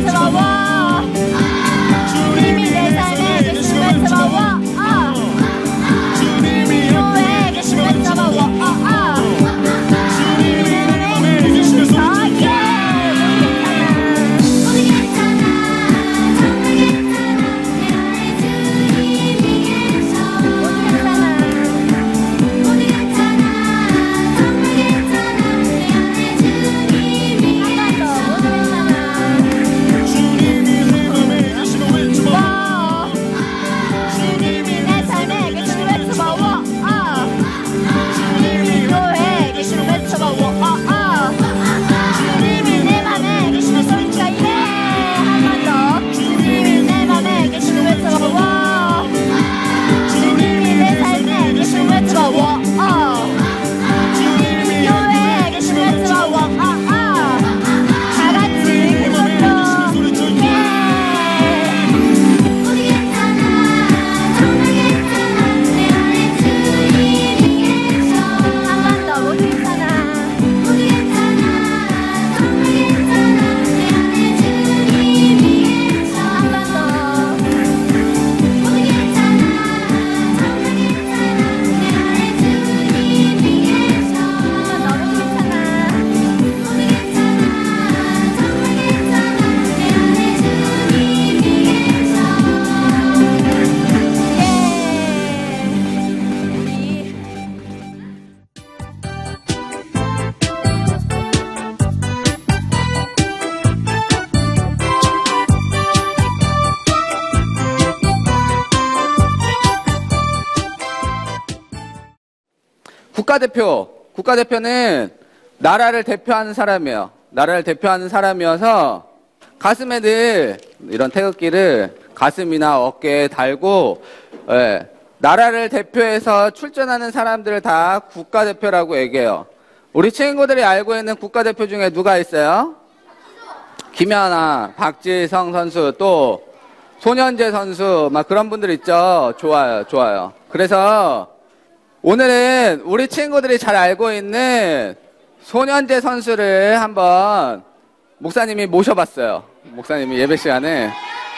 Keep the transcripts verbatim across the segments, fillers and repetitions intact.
외쳐봐. 주님이 내 삶에 계신 외쳐봐. 주님이 교회에 계신 외쳐봐. 국가대표, 국가대표는 나라를 대표하는 사람이에요. 나라를 대표하는 사람이어서 가슴에 늘 이런 태극기를 가슴이나 어깨에 달고, 예, 나라를 대표해서 출전하는 사람들을 다 국가대표라고 얘기해요. 우리 친구들이 알고 있는 국가대표 중에 누가 있어요? 김연아, 박지성 선수, 또 손현재 선수, 막 그런 분들 있죠. 좋아요, 좋아요. 그래서 오늘은 우리 친구들이 잘 알고 있는 손현재 선수를 한번 목사님이 모셔봤어요. 목사님이 예배 시간에.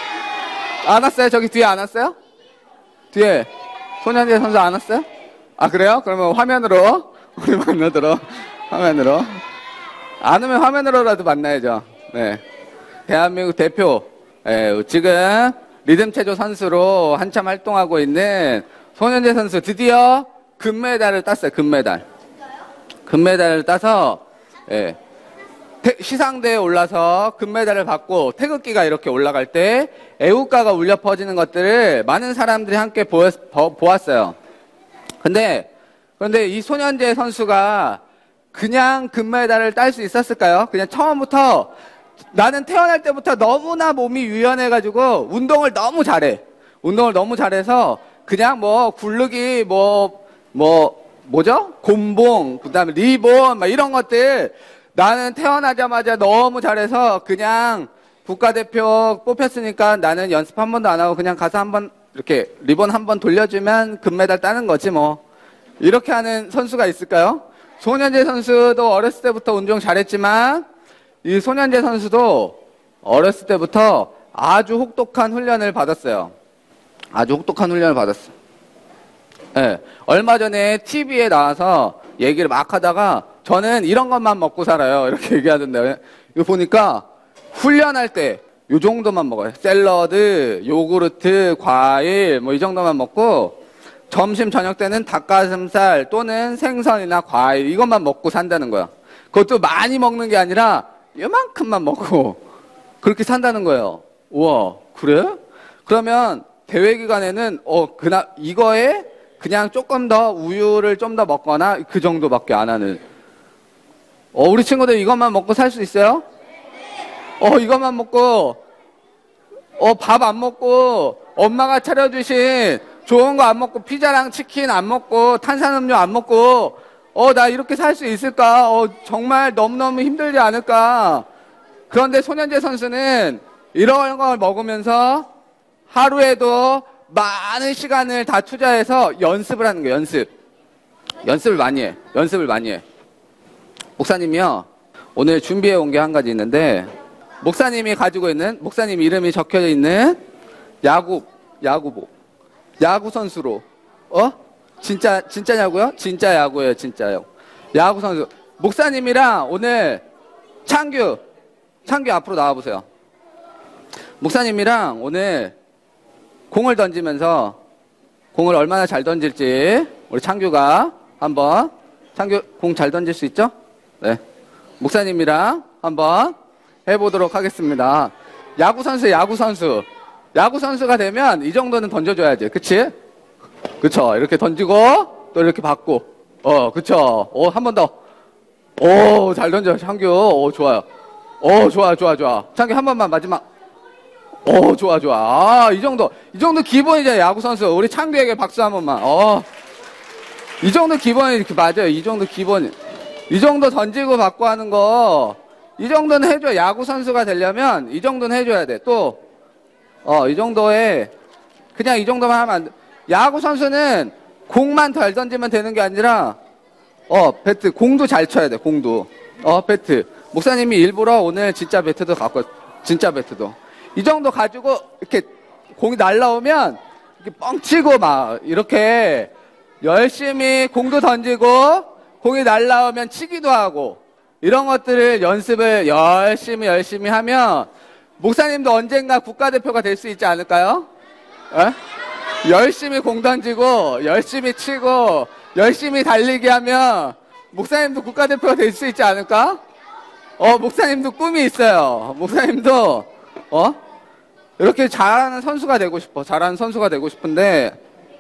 안 왔어요? 저기 뒤에 안 왔어요? 뒤에 손현재 선수 안 왔어요? 아, 그래요? 그러면 화면으로 우리 만나도록, 화면으로. 안 오면 화면으로라도 만나야죠. 네. 대한민국 대표, 예, 지금 리듬체조 선수로 한참 활동하고 있는 손현재 선수 드디어 금메달을 땄어요. 금메달. 금메달을 따서, 예, 시상대에 올라서 금메달을 받고 태극기가 이렇게 올라갈 때 애국가가 울려 퍼지는 것들을 많은 사람들이 함께 보았, 보, 보았어요. 근데, 그런데 이 손현재 선수가 그냥 금메달을 딸 수 있었을까요? 그냥 처음부터 나는 태어날 때부터 너무나 몸이 유연해가지고 운동을 너무 잘해. 운동을 너무 잘해서 그냥 뭐 굴르기 뭐 뭐 뭐죠? 곤봉, 그다음에 리본 막 이런 것들 나는 태어나자마자 너무 잘해서 그냥 국가대표 뽑혔으니까 나는 연습 한 번도 안 하고 그냥 가서 한번 이렇게 리본 한 번 돌려주면 금메달 따는 거지 뭐. 이렇게 하는 선수가 있을까요? 손현재 선수도 어렸을 때부터 운동 잘했지만 이 손현재 선수도 어렸을 때부터 아주 혹독한 훈련을 받았어요. 아주 혹독한 훈련을 받았어. 네, 얼마 전에 티비에 나와서 얘기를 막 하다가 저는 이런 것만 먹고 살아요. 이렇게 얘기하던데 이거 보니까 훈련할 때 요 정도만 먹어요. 샐러드, 요구르트, 과일 뭐 이 정도만 먹고 점심 저녁 때는 닭가슴살 또는 생선이나 과일 이것만 먹고 산다는 거야. 그것도 많이 먹는 게 아니라 요만큼만 먹고 그렇게 산다는 거예요. 우와, 그래? 그러면 대회 기간에는 어 그나 이거에 그냥 조금 더 우유를 좀 더 먹거나 그 정도밖에 안 하는. 어 우리 친구들 이것만 먹고 살 수 있어요? 어 이것만 먹고 어 밥 안 먹고 엄마가 차려주신 좋은 거 안 먹고 피자랑 치킨 안 먹고 탄산음료 안 먹고 어 나 이렇게 살 수 있을까? 어 정말 너무너무 힘들지 않을까? 그런데 손현재 선수는 이런 걸 먹으면서 하루에도 많은 시간을 다 투자해서 연습을 하는 거예요. 연습. 연습을 많이 해. 연습을 많이 해. 목사님이요. 오늘 준비해 온 게 한 가지 있는데 목사님이 가지고 있는, 목사님 이름이 적혀져 있는 야구, 야구복. 야구 선수로, 어? 진짜, 진짜냐고요? 진짜 야구예요, 진짜요. 야구 선수. 목사님이랑 오늘 창규, 창규 앞으로 나와보세요. 목사님이랑 오늘 공을 던지면서 공을 얼마나 잘 던질지 우리 창규가 한번, 창규 공 잘 던질 수 있죠? 네. 목사님이랑 한번 해보도록 하겠습니다. 야구 선수, 야구 선수. 야구 선수가 되면 이 정도는 던져줘야지. 그치? 그쵸. 이렇게 던지고 또 이렇게 받고. 어, 그쵸. 어, 한 번 더. 오, 잘 던져, 창규. 오, 좋아요. 오, 좋아, 좋아, 좋아. 창규 한 번만 마지막. 오, 좋아, 좋아. 아, 이 정도. 이 정도 기본이죠, 야구 선수. 우리 창규에게 박수 한 번만. 어. 이 정도 기본이 이렇게 맞아요. 이 정도 기본. 이 정도 던지고 받고 하는 거. 이 정도는 해줘. 야구 선수가 되려면 이 정도는 해줘야 돼. 또, 어, 이 정도에, 그냥 이 정도만 하면 안 돼. 야구 선수는 공만 잘 던지면 되는 게 아니라, 어, 배트. 공도 잘 쳐야 돼, 공도. 어, 배트. 목사님이 일부러 오늘 진짜 배트도 갖고, 진짜 배트도. 이 정도 가지고, 이렇게 공이 날라오면, 이렇게 뻥치고 막, 이렇게 열심히 공도 던지고, 공이 날라오면 치기도 하고, 이런 것들을 연습을 열심히 열심히 하면, 목사님도 언젠가 국가대표가 될 수 있지 않을까요? 에? 열심히 공 던지고, 열심히 치고, 열심히 달리기 하면, 목사님도 국가대표가 될 수 있지 않을까? 어, 목사님도 꿈이 있어요. 목사님도, 어? 이렇게 잘하는 선수가 되고 싶어. 잘하는 선수가 되고 싶은데,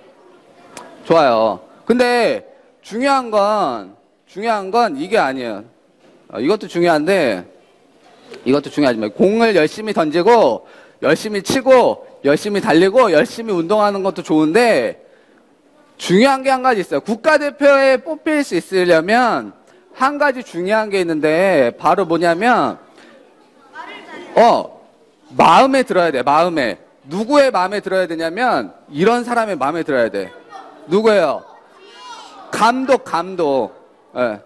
좋아요. 근데, 중요한 건, 중요한 건 이게 아니에요. 어, 이것도 중요한데, 이것도 중요하지만, 공을 열심히 던지고, 열심히 치고, 열심히 달리고, 열심히 운동하는 것도 좋은데, 중요한 게 한 가지 있어요. 국가대표에 뽑힐 수 있으려면, 한 가지 중요한 게 있는데, 바로 뭐냐면, 어, 마음에 들어야 돼, 마음에. 누구의 마음에 들어야 되냐면, 이런 사람의 마음에 들어야 돼. 누구예요? 감독, 감독. 예.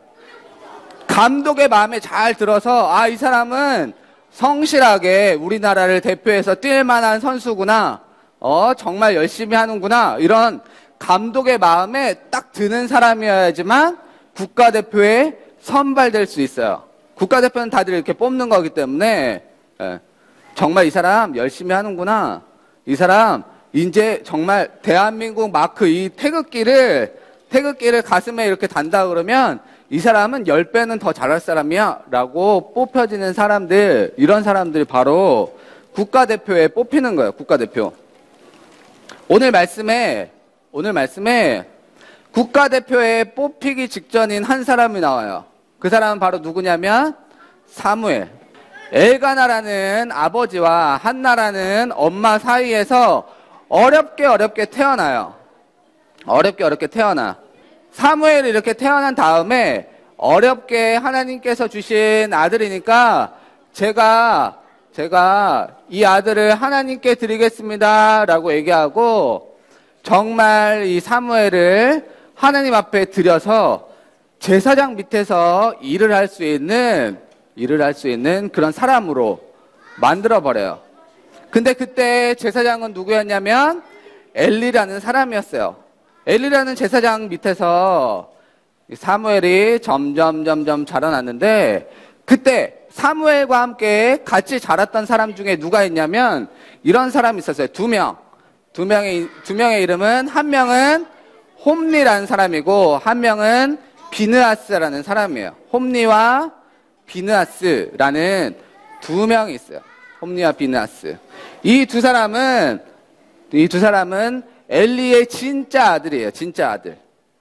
감독의 마음에 잘 들어서, 아, 이 사람은 성실하게 우리나라를 대표해서 뛸 만한 선수구나. 어, 정말 열심히 하는구나. 이런 감독의 마음에 딱 드는 사람이어야지만 국가대표에 선발될 수 있어요. 국가대표는 다들 이렇게 뽑는 거기 때문에, 예. 정말 이 사람 열심히 하는구나. 이 사람 이제 정말 대한민국 마크 이 태극기를 태극기를 가슴에 이렇게 단다 그러면 이 사람은 열 배는 더 잘할 사람이야 라고 뽑혀지는 사람들, 이런 사람들이 바로 국가대표에 뽑히는 거예요. 국가대표. 오늘 말씀에 오늘 말씀에 국가대표에 뽑히기 직전인 한 사람이 나와요. 그 사람은 바로 누구냐면 사무엘. 엘가나라는 아버지와 한나라는 엄마 사이에서 어렵게 어렵게 태어나요. 어렵게 어렵게 태어나. 사무엘이 이렇게 태어난 다음에 어렵게 하나님께서 주신 아들이니까 제가 제가 이 아들을 하나님께 드리겠습니다 라고 얘기하고, 정말 이 사무엘을 하나님 앞에 드려서 제사장 밑에서 일을 할 수 있는 일을 할 수 있는 그런 사람으로 만들어버려요. 근데 그때 제사장은 누구였냐면 엘리라는 사람이었어요. 엘리라는 제사장 밑에서 사무엘이 점점 점점 자라났는데, 그때 사무엘과 함께 같이 자랐던 사람 중에 누가 있냐면 이런 사람이 있었어요. 두 명. 두 명의, 두 명의 이름은, 한 명은 홈리라는 사람이고 한 명은 비느하스라는 사람이에요. 홈리와 비느하스라는 두 명이 있어요. 홈리와 비느하스. 이 두 사람은, 이 두 사람은 엘리의 진짜 아들이에요. 진짜 아들.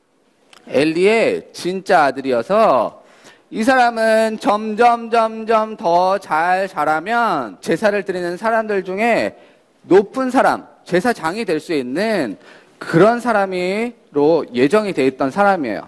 엘리의 진짜 아들이어서 이 사람은 점점 점점 더 잘 자라면 제사를 드리는 사람들 중에 높은 사람, 제사장이 될 수 있는 그런 사람으로 예정이 돼 있던 사람이에요.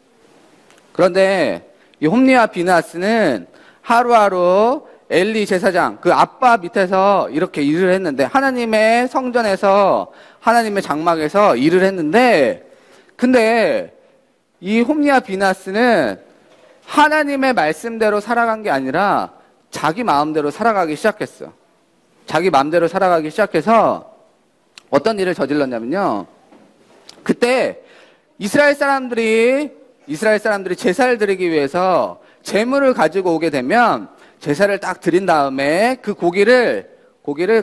그런데 이 홈리와 비느하스는 하루하루 엘리 제사장, 그 아빠 밑에서 이렇게 일을 했는데, 하나님의 성전에서, 하나님의 장막에서 일을 했는데, 근데 이 홈리와 비느하스는 하나님의 말씀대로 살아간 게 아니라 자기 마음대로 살아가기 시작했어요. 자기 마음대로 살아가기 시작해서 어떤 일을 저질렀냐면요. 그때 이스라엘 사람들이 이스라엘 사람들이 제사를 드리기 위해서 제물을 가지고 오게 되면 제사를 딱 드린 다음에 그 고기를 고기를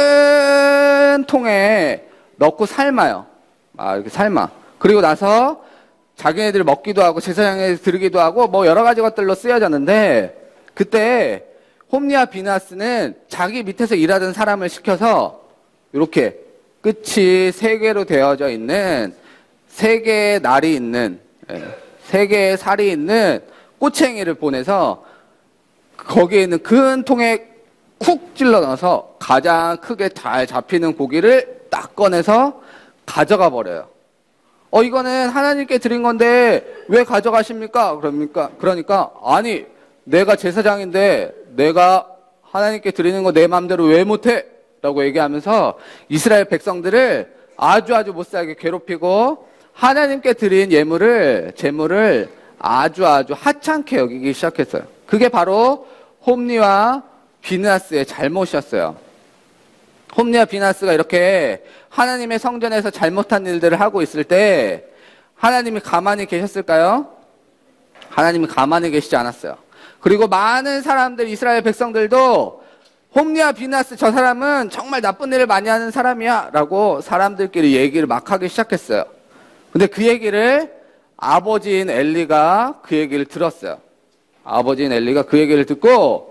큰 통에 넣고 삶아요. 아, 이렇게 삶아. 그리고 나서 자기네들이 먹기도 하고 제사장에 드리기도 하고 뭐 여러 가지 것들로 쓰여졌는데, 그때 홈리와 비나스는 자기 밑에서 일하던 사람을 시켜서 이렇게 끝이 세 개로 되어져 있는 세 개의 날이 있는 세 개의 살이 있는 꼬챙이를 보내서 거기에 있는 큰 통에 쿡 찔러 넣어서 가장 크게 잘 잡히는 고기를 딱 꺼내서 가져가 버려요. 어, 이거는 하나님께 드린 건데 왜 가져가십니까? 그럽니까? 그러니까, 아니, 내가 제사장인데 내가 하나님께 드리는 거 내 마음대로 왜 못해? 라고 얘기하면서 이스라엘 백성들을 아주 아주 못살게 괴롭히고 하나님께 드린 예물을, 제물을 아주 아주 하찮게 여기기 시작했어요. 그게 바로 홈리와 비느하스의 잘못이었어요. 홈리와 비느하스가 이렇게 하나님의 성전에서 잘못한 일들을 하고 있을 때 하나님이 가만히 계셨을까요? 하나님이 가만히 계시지 않았어요. 그리고 많은 사람들, 이스라엘 백성들도 홈리와 비느하스 저 사람은 정말 나쁜 일을 많이 하는 사람이야 라고 사람들끼리 얘기를 막 하기 시작했어요. 근데 그 얘기를 아버지인 엘리가 그 얘기를 들었어요. 아버지인 엘리가 그 얘기를 듣고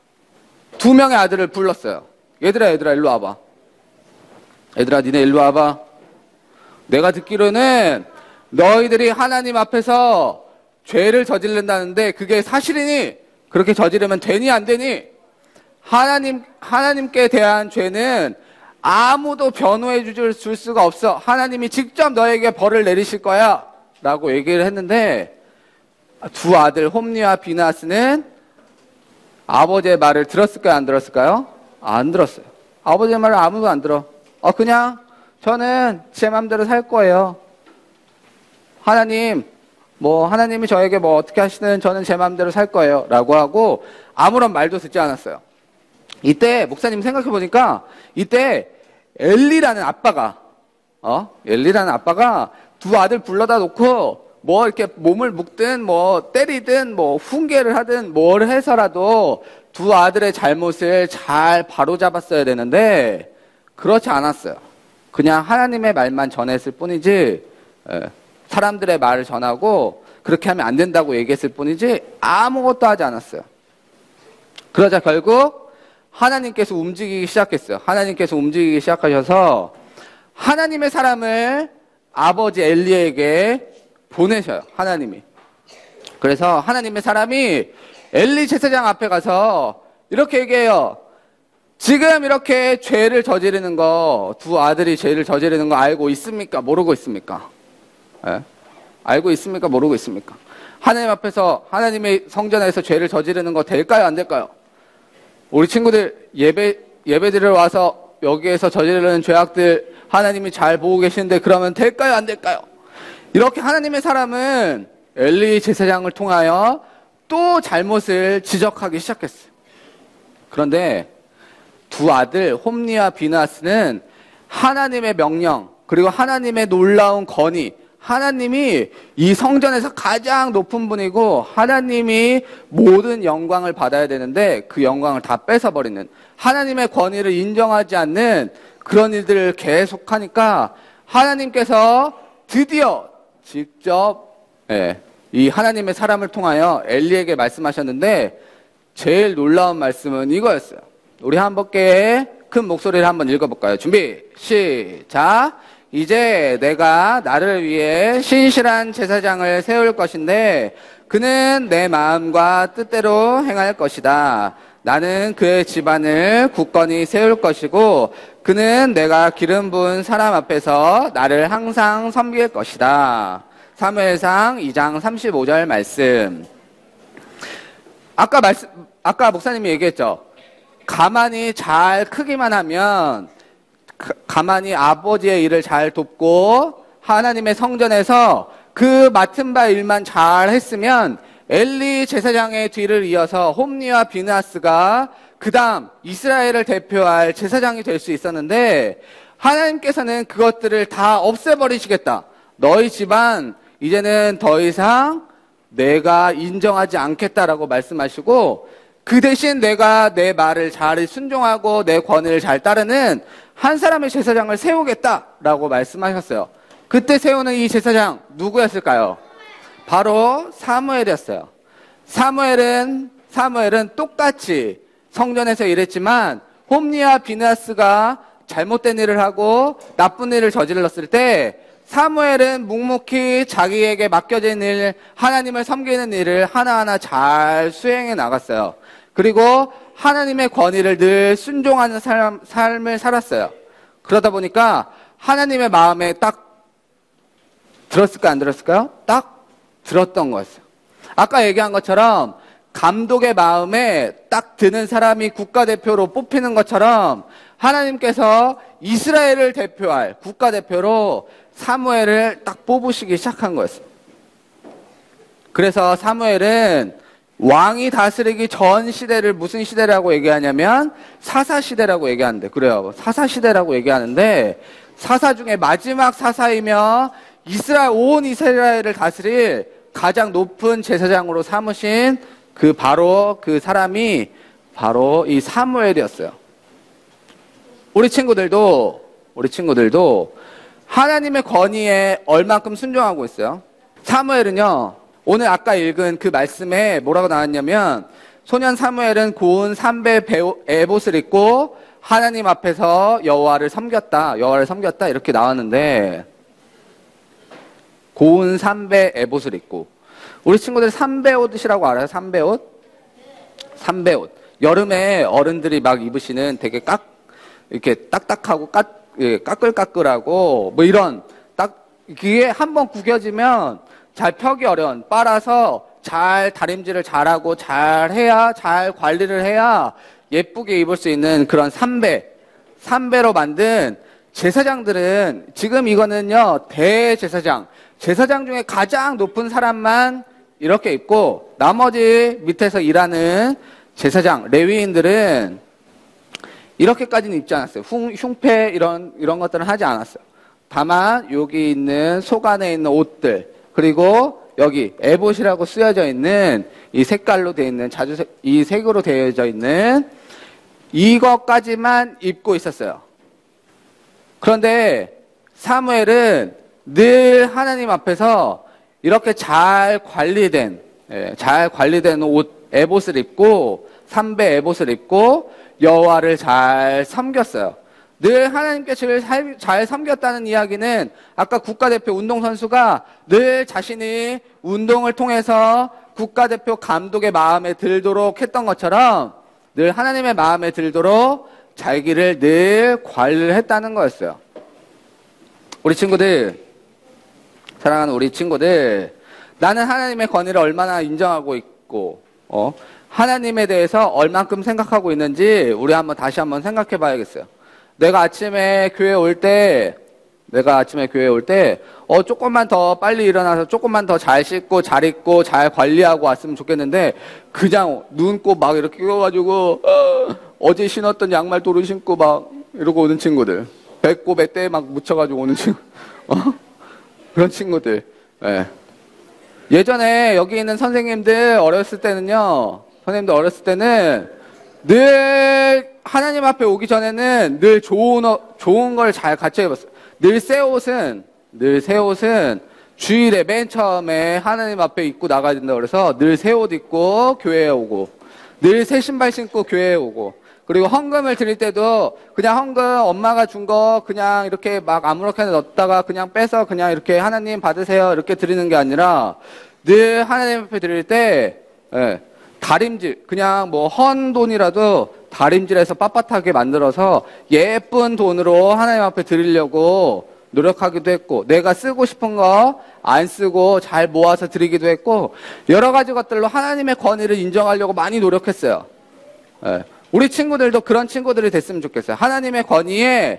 두 명의 아들을 불렀어요. 얘들아, 얘들아, 일로 와봐. 얘들아, 니네 일로 와봐. 내가 듣기로는 너희들이 하나님 앞에서 죄를 저지른다는데 그게 사실이니? 그렇게 저지르면 되니 안 되니? 하나님, 하나님께 대한 죄는 아무도 변호해 줄 수가 없어. 하나님이 직접 너에게 벌을 내리실 거야 라고 얘기를 했는데, 두 아들 홈리와 비느하스는 아버지의 말을 들었을까요? 안 들었을까요? 안 들었어요. 아버지의 말을 아무도 안 들어. 어, 그냥 저는 제 마음대로 살 거예요. 하나님, 뭐 하나님이 저에게 뭐 어떻게 하시든 저는 제 마음대로 살 거예요 라고 하고 아무런 말도 듣지 않았어요. 이때 목사님 생각해 보니까 이때 엘리라는 아빠가 어 엘리라는 아빠가 두 아들 불러다 놓고 뭐 이렇게 몸을 묶든 뭐 때리든 뭐 훈계를 하든 뭘 해서라도 두 아들의 잘못을 잘 바로잡았어야 되는데 그렇지 않았어요. 그냥 하나님의 말만 전했을 뿐이지, 에, 사람들의 말을 전하고 그렇게 하면 안 된다고 얘기했을 뿐이지 아무것도 하지 않았어요. 그러자 결국 하나님께서 움직이기 시작했어요. 하나님께서 움직이기 시작하셔서 하나님의 사람을 아버지 엘리에게 보내셔요. 하나님이. 그래서 하나님의 사람이 엘리 제사장 앞에 가서 이렇게 얘기해요. 지금 이렇게 죄를 저지르는 거, 두 아들이 죄를 저지르는 거 알고 있습니까? 모르고 있습니까? 예? 알고 있습니까? 모르고 있습니까? 하나님 앞에서, 하나님의 성전에서 죄를 저지르는 거 될까요? 안 될까요? 우리 친구들 예배, 예배 드리러 와서 여기에서 저지르는 죄악들 하나님이 잘 보고 계시는데 그러면 될까요? 안 될까요? 이렇게 하나님의 사람은 엘리 제사장을 통하여 또 잘못을 지적하기 시작했어요. 그런데 두 아들 홈리와 비느하스는 하나님의 명령 그리고 하나님의 놀라운 건의, 하나님이 이 성전에서 가장 높은 분이고 하나님이 모든 영광을 받아야 되는데 그 영광을 다 뺏어버리는, 하나님의 권위를 인정하지 않는 그런 일들을 계속하니까 하나님께서 드디어 직접 예, 이 하나님의 사람을 통하여 엘리에게 말씀하셨는데 제일 놀라운 말씀은 이거였어요. 우리 함께 큰 목소리를 한번 읽어볼까요? 준비 시작. 이제 내가 나를 위해 신실한 제사장을 세울 것인데 그는 내 마음과 뜻대로 행할 것이다. 나는 그의 집안을 굳건히 세울 것이고 그는 내가 기름 부은 사람 앞에서 나를 항상 섬길 것이다. 사무엘상 이 장 삼십오 절 말씀. 아까 말씀, 아까 목사님이 얘기했죠. 가만히 잘 크기만 하면, 가만히 아버지의 일을 잘 돕고 하나님의 성전에서 그 맡은 바 일만 잘 했으면 엘리 제사장의 뒤를 이어서 홈리와 비느하스가 그 다음 이스라엘을 대표할 제사장이 될 수 있었는데 하나님께서는 그것들을 다 없애버리시겠다. 너희 집안 이제는 더 이상 내가 인정하지 않겠다라고 말씀하시고 그 대신 내가 내 말을 잘 순종하고 내 권위를 잘 따르는 한 사람의 제사장을 세우겠다라고 말씀하셨어요. 그때 세우는 이 제사장 누구였을까요? 바로 사무엘이었어요. 사무엘은 사무엘은 똑같이 성전에서 일했지만 홈리와 비느하스가 잘못된 일을 하고 나쁜 일을 저질렀을 때 사무엘은 묵묵히 자기에게 맡겨진 일, 하나님을 섬기는 일을 하나하나 잘 수행해 나갔어요. 그리고 하나님의 권위를 늘 순종하는 삶, 삶을 살았어요. 그러다 보니까 하나님의 마음에 딱 들었을까 안 들었을까요? 딱 들었던 거였어요. 아까 얘기한 것처럼 감독의 마음에 딱 드는 사람이 국가대표로 뽑히는 것처럼 하나님께서 이스라엘을 대표할 국가대표로 사무엘을 딱 뽑으시기 시작한 거였어요. 그래서 사무엘은 왕이 다스리기 전 시대를 무슨 시대라고 얘기하냐면 사사시대라고 얘기하는데, 그래요. 사사시대라고 얘기하는데 사사 중에 마지막 사사이며 이스라엘, 온 이스라엘을 다스릴 가장 높은 제사장으로 삼으신 그 바로 그 사람이 바로 이 사무엘이었어요. 우리 친구들도 우리 친구들도 하나님의 권위에 얼만큼 순종하고 있어요. 사무엘은요, 오늘 아까 읽은 그 말씀에 뭐라고 나왔냐면 소년 사무엘은 고운 삼배 에봇을 입고 하나님 앞에서 여호와를 섬겼다. 여호와를 섬겼다 이렇게 나왔는데 고운 삼배 에봇을 입고, 우리 친구들 삼배옷이라고 알아요? 삼배옷? 삼배옷. 여름에 어른들이 막 입으시는 되게 깍 이렇게 딱딱하고 까, 예, 까끌까끌하고 뭐 이런 딱 그게 한번 구겨지면 잘 펴기 어려운, 빨아서 잘 다림질을 잘하고 잘 해야, 잘 관리를 해야 예쁘게 입을 수 있는 그런 삼배, 삼배로 만든 제사장들은 지금 이거는요 대제사장, 제사장 중에 가장 높은 사람만 이렇게 입고 나머지 밑에서 일하는 제사장, 레위인들은 이렇게까지는 입지 않았어요. 흉, 흉패 이런 이런 것들은 하지 않았어요. 다만 여기 있는 속 안에 있는 옷들, 그리고 여기 에봇이라고 쓰여져 있는 이 색깔로 되어 있는, 자주 이 색으로 되어져 있는 이것까지만 입고 있었어요. 그런데 사무엘은 늘 하나님 앞에서 이렇게 잘 관리된, 예, 잘 관리된 옷, 에봇을 입고 삼배 에봇을 입고 여호와를 잘 섬겼어요. 늘 하나님께 잘, 잘 섬겼다는 이야기는 아까 국가대표 운동선수가 늘 자신이 운동을 통해서 국가대표 감독의 마음에 들도록 했던 것처럼 늘 하나님의 마음에 들도록 자기를 늘 관리를 했다는 거였어요. 우리 친구들, 사랑하는 우리 친구들, 나는 하나님의 권위를 얼마나 인정하고 있고 어? 하나님에 대해서 얼만큼 생각하고 있는지 우리 한번 다시 한번 생각해 봐야겠어요. 내가 아침에 교회 올 때, 내가 아침에 교회 올 때, 어, 조금만 더 빨리 일어나서 조금만 더 잘 씻고, 잘 입고, 잘 관리하고 왔으면 좋겠는데, 그냥 눈 꼭 막 이렇게 끼워가지고, 어, 어제 신었던 양말 도로 신고 막, 이러고 오는 친구들. 배꼽, 배때에 막 묻혀가지고 오는 친구, 어? 그런 친구들. 예. 예전에 여기 있는 선생님들 어렸을 때는요, 선생님들 어렸을 때는 늘 하나님 앞에 오기 전에는 늘 좋은, 어, 좋은 걸 잘 갖춰 입었어요. 늘 새 옷은, 늘 새 옷은 주일에 맨 처음에 하나님 앞에 입고 나가야 된다고 그래서 늘 새 옷 입고 교회에 오고, 늘 새 신발 신고 교회에 오고, 그리고 헌금을 드릴 때도 그냥 헌금 엄마가 준 거 그냥 이렇게 막 아무렇게나 넣었다가 그냥 빼서 그냥 이렇게 하나님 받으세요 이렇게 드리는 게 아니라 늘 하나님 앞에 드릴 때, 예, 다림질, 그냥 뭐 헌 돈이라도 다림질해서 빳빳하게 만들어서 예쁜 돈으로 하나님 앞에 드리려고 노력하기도 했고, 내가 쓰고 싶은 거 안 쓰고 잘 모아서 드리기도 했고, 여러 가지 것들로 하나님의 권위를 인정하려고 많이 노력했어요. 예. 우리 친구들도 그런 친구들이 됐으면 좋겠어요. 하나님의 권위에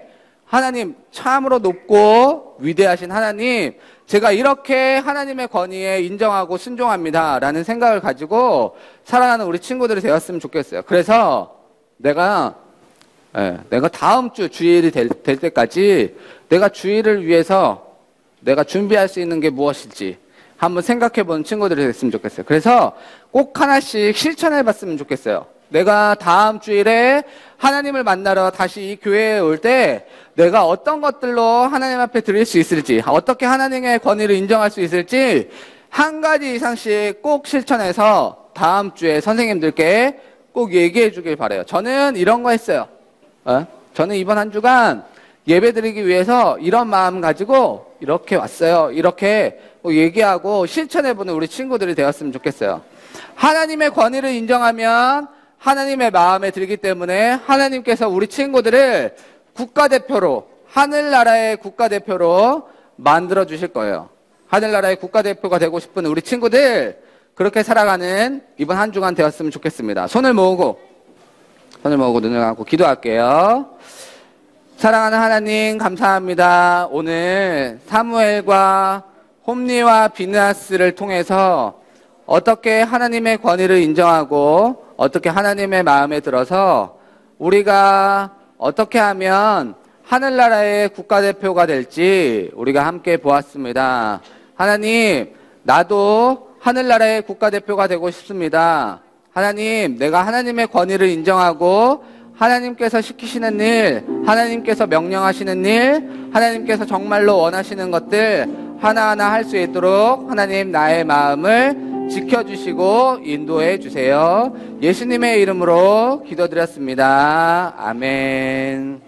하나님 참으로 높고 위대하신 하나님, 제가 이렇게 하나님의 권위에 인정하고 순종합니다 라는 생각을 가지고 살아가는 우리 친구들이 되었으면 좋겠어요. 그래서 내가 예, 내가 다음 주 주일이 될, 될 때까지 내가 주일을 위해서 내가 준비할 수 있는 게 무엇일지 한번 생각해보는 친구들이 됐으면 좋겠어요. 그래서 꼭 하나씩 실천해 봤으면 좋겠어요. 내가 다음 주일에 하나님을 만나러 다시 이 교회에 올 때 내가 어떤 것들로 하나님 앞에 드릴 수 있을지, 어떻게 하나님의 권위를 인정할 수 있을지 한 가지 이상씩 꼭 실천해서 다음 주에 선생님들께 꼭 얘기해 주길 바라요. 저는 이런 거 했어요. 어? 저는 이번 한 주간 예배 드리기 위해서 이런 마음 가지고 이렇게 왔어요. 이렇게 얘기하고 실천해보는 우리 친구들이 되었으면 좋겠어요. 하나님의 권위를 인정하면 하나님의 마음에 들기 때문에 하나님께서 우리 친구들을 국가대표로, 하늘나라의 국가대표로 만들어 주실 거예요. 하늘나라의 국가대표가 되고 싶은 우리 친구들, 그렇게 살아가는 이번 한 주간 되었으면 좋겠습니다. 손을 모으고 손을 모으고 눈을 감고 기도할게요. 사랑하는 하나님, 감사합니다. 오늘 사무엘과 홈리와 비느하스를 통해서 어떻게 하나님의 권위를 인정하고 어떻게 하나님의 마음에 들어서 우리가 어떻게 하면 하늘나라의 국가대표가 될지 우리가 함께 보았습니다. 하나님, 나도 하늘나라의 국가대표가 되고 싶습니다. 하나님, 내가 하나님의 권위를 인정하고 하나님께서 시키시는 일, 하나님께서 명령하시는 일, 하나님께서 정말로 원하시는 것들 하나하나 할 수 있도록 하나님 나의 마음을 지켜주시고 인도해 주세요. 예수님의 이름으로 기도드렸습니다. 아멘.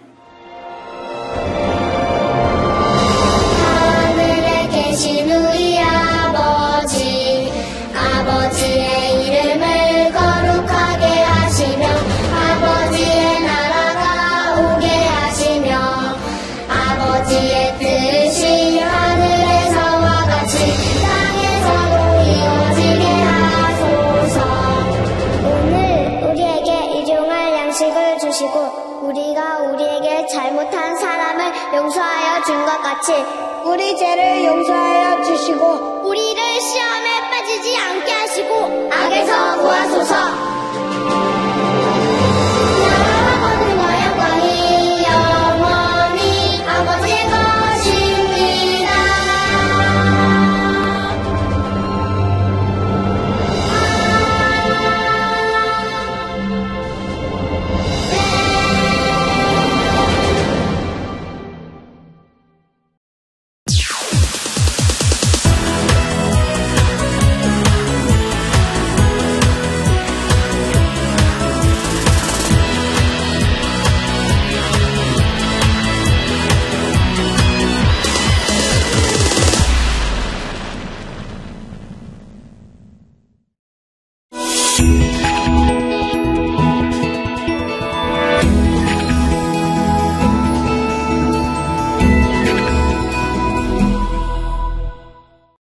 하늘에 계신 우리 아버지, 아버지의 이름을 거룩하게 하시며 아버지의 나라가 오게 하시며 아버지의 뜻이 하늘에서와 같이 땅에서도 이루어지게 하소서. 오늘 우리에게 일용할 양식을 주시고 우리가 우리에게 잘못한 사람을 용서하여 준 것 같이 우리 죄를 용서하여 주시고 우리를 시험에 빠지지 않게 하시고 악에서 구하소서. 나라와 권능과 영광이 영원히 아버지의 것입니다. 네.